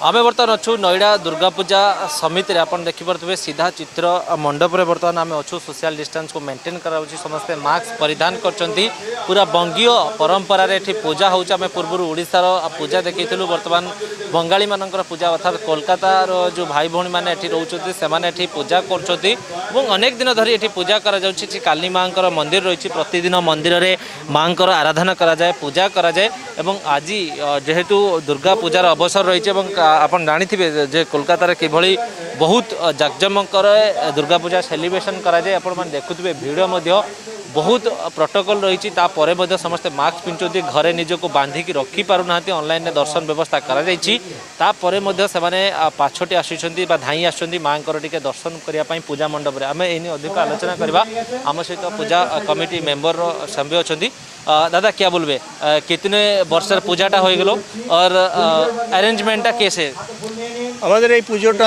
आमे बर्तमान अच्छु नोएडा दुर्गा पूजा समिति आप देखिपे सीधा चित्र मंडप रे बर्तमान आम अच्छु सोशल डिस्टेंस को मेंटेन करा समस्ते मास्क परिधान करछंती पूरा बंगीय परंपरा रे एठी पूजा होउछ। आम पूर्व ओडिशार पूजा देखिथिलु वर्तमान बंगाली मानकर पूजा अर्थात कोलकातार जो भाई भौणी माने एठी रहउछथि से माने एठी पूजा करछथि एवं अनेक दिन धरि एठी पूजा करा जाउछि। काली मांकर मंदिर रहिछि प्रतिदिन मंदिर रे मांकर आराधना करा जाए पूजा करा जाए एवं आज जेहेतु दुर्गा पूजार अवसर रही आपन जानी जे कोलकाता रे किभली बहुत जाकजमकर दुर्गा पूजा सेलिब्रेशन करा जाए। आपण माने देखुथिबे भिडियो मध्य बहुत प्रोटोकॉल रही समस्ते मास्क पिंधुती घरे निजको बांधिकी रखी पारु नाहंती ऑनलाइन दर्शन व्यवस्था करा जायछि। तापरे मध्य सेमाने पाछोटी आसिछंती बा धाई आछंती मांकर टिके दर्शन करिया पई पूजा मंडप रे। आमे एनी अधिक आलोचना करबा आम सहित पूजा कमिटी मेंबर सभ्य अछंती। दादा क्या बोलबे कितने वर्षर पूजाटा हो गलो और अरेंजमेंटटा कैसे আমাদের এই পুজোটা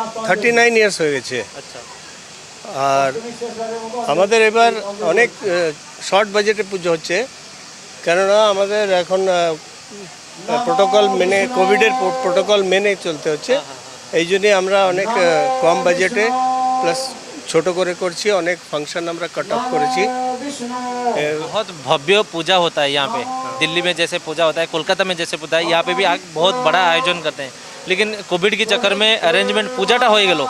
39 ইয়ার্স হয়ে গেছে। अच्छा আর আমাদের এবার অনেক শর্ট বাজেটে পুজো হচ্ছে কেননা আমাদের এখন প্রোটোকল মেনে কোভিডের প্রোটোকল মেনে চলতে হচ্ছে। এই জন্যই আমরা অনেক কম বাজেটে প্লাস ছোট করে করছি অনেক ফাংশন আমরা কাট অফ করেছি। बहुत भव्य पूजा होता है यहाँ पे दिल्ली में जैसे पूजा होता है कोलकाता में जैसे पूजा है यहाँ पे भी बहुत बड़ा आयोजन करते हैं लेकिन कोविड के चक्कर में अरेंजमेंट पूजाटा हो गलो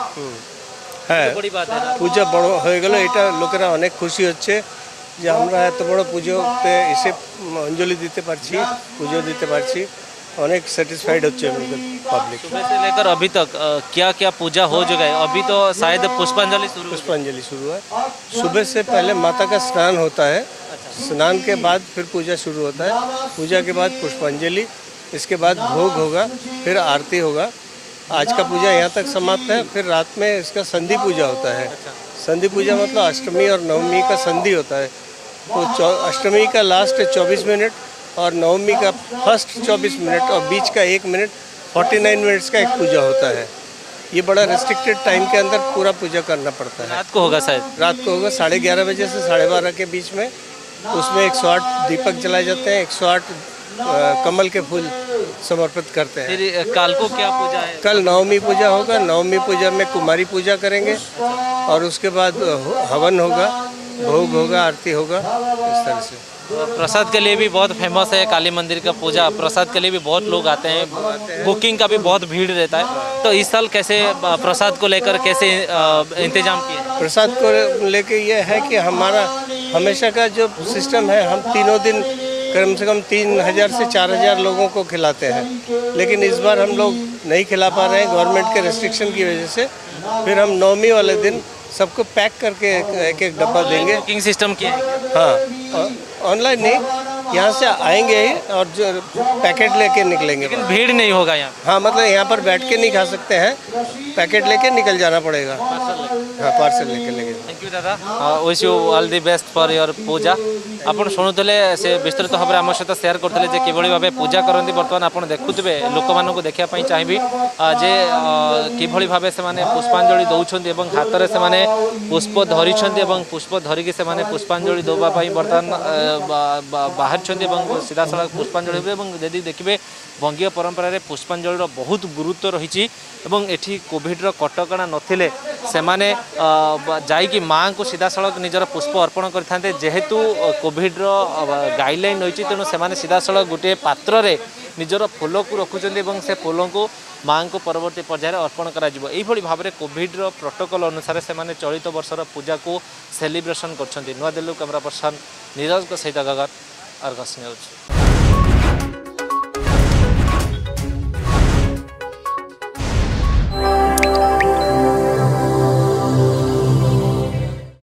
হ্যাঁ बड़ी बात है ना পূজা বড় হয়ে গেল এটা লোকেরা অনেক খুশি হচ্ছে যে আমরা এত বড় পুজোতে এসে অঞ্জলি দিতে পারছি পুজো দিতে পারছি অনেক স্যাটিসফাইড হচ্ছে পাবলিক। सुबह से लेकर अभी तक क्या क्या पूजा हो चुका है? अभी तो शायद पुष्पांजलि शुरू पुष्पांजलि शुरू है। सुबह से पहले माता का स्नान होता है, स्नान के बाद फिर पूजा शुरू होता है, पूजा के बाद पुष्पांजलि, इसके बाद भोग होगा, फिर आरती होगा। आज का पूजा यहाँ तक समाप्त है। फिर रात में इसका संधि पूजा होता है। संधि पूजा मतलब अष्टमी और नवमी का संधि होता है। तो अष्टमी का लास्ट 24 मिनट और नवमी का फर्स्ट 24 मिनट और बीच का 1 मिनट 49 मिनट्स का एक पूजा होता है। ये बड़ा रेस्ट्रिक्टेड टाइम के अंदर पूरा पूजा करना पड़ता है। रात को होगा शायद रात को होगा 11:30 बजे से 12:30 के बीच में। उसमें 108 दीपक जलाए जाते हैं, 108 कमल के फूल समर्पित करते हैं। फिर काल को क्या पूजा है? कल नवमी पूजा होगा। नवमी पूजा में कुमारी पूजा करेंगे और उसके बाद हवन होगा, भोग होगा, आरती होगा। इस तरह से प्रसाद के लिए भी बहुत फेमस है काली मंदिर का पूजा। प्रसाद के लिए भी बहुत लोग आते हैं, बुकिंग का भी बहुत भीड़ रहता है। तो इस साल कैसे प्रसाद को लेकर कैसे इंतजाम किए? प्रसाद को लेके ये है कि हमारा हमेशा का जो सिस्टम है हम तीनों दिन कम से कम 3000 से 4000 लोगों को खिलाते हैं, लेकिन इस बार हम लोग नहीं खिला पा रहे हैं गवर्नमेंट के रेस्ट्रिक्शन की वजह से। फिर हम नवमी वाले दिन सबको पैक करके एक एक डब्बा देंगे। बुकिंग सिस्टम किया है? हाँ, ऑनलाइन नहीं, यहाँ से आएंगे ही और जो पैकेट लेके निकलेंगे। लेकिन भीड़ नहीं होगा यहाँ? हाँ, मतलब यहाँ पर बैठ के नहीं खा सकते हैं, पैकेट लेके निकल जाना पड़ेगा। हाँ, पार्सल लेके लेंगे। थैंक यू दादा, wish you all the best for your puja. आपन शुणुले से विस्तृत भाव आम सहित शेयर करते जे किभली भाव पूजा करती। बर्तमान आप देखुवे लोक मानक देखापी चाहिए जे किभली भाव से पुष्पांजलि दौरान एवं हाथ में से पुष्प धरी पुष्प धरिकी से पुष्पांजलि देवाई बर्तमान बाहर सीधा सड़क पुष्पांजलि यदि देखिए बंगीय परंपरा रे पुष्पांजलि बहुत गुरुत्व रही। एठी कोविड कटकणा नथिले सेमाने जाइकी माँ को सीधा सड़क निजर पुष्प अर्पण करते जेहेतु कोविड गाइडलाइन रही तेणु से सीधा सड़क गोटे पात्र रे निजर फूल को रखुच्च से फूल को माँ को परवर्ती पर्यायर अर्पण कर भाव में कोविड प्रोटोकॉल अनुसार से चलित वर्षर पूजा को सेलिब्रेशन कर। नुआ दिल्ली कैमरा पर्सन नीरज सहित गगन, आर्गस न्यूज।